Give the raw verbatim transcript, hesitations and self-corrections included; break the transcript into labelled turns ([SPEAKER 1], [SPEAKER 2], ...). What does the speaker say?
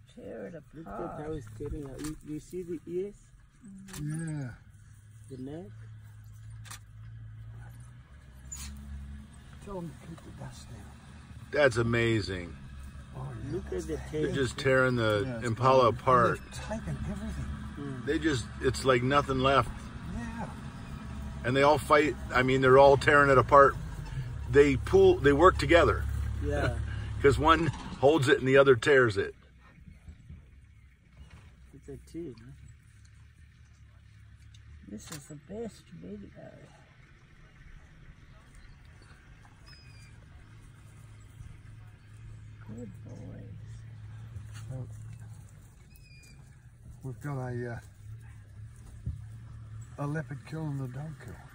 [SPEAKER 1] tear it
[SPEAKER 2] Look
[SPEAKER 1] apart.
[SPEAKER 2] at how it's tearing out. You, you see the ears?
[SPEAKER 3] Mm-hmm. Yeah.
[SPEAKER 2] The neck?
[SPEAKER 3] Tell them to keep the dust down.
[SPEAKER 4] That's amazing.
[SPEAKER 3] Oh, yeah.
[SPEAKER 2] Look at the tail.
[SPEAKER 4] They're just tearing the
[SPEAKER 3] Yeah,
[SPEAKER 4] Impala
[SPEAKER 3] and
[SPEAKER 4] apart.
[SPEAKER 3] they're taking everything.
[SPEAKER 2] Mm.
[SPEAKER 4] They just, it's like nothing left.
[SPEAKER 3] Yeah.
[SPEAKER 4] And they all fight. I mean, they're all tearing it apart. They pull, they work together.
[SPEAKER 2] Yeah.
[SPEAKER 4] Because one holds it and the other tears it.
[SPEAKER 2] It's a teeth. Huh?
[SPEAKER 1] This is the best video. Good boys.
[SPEAKER 3] Well, we've got a uh, a leopard kill and a dog kill.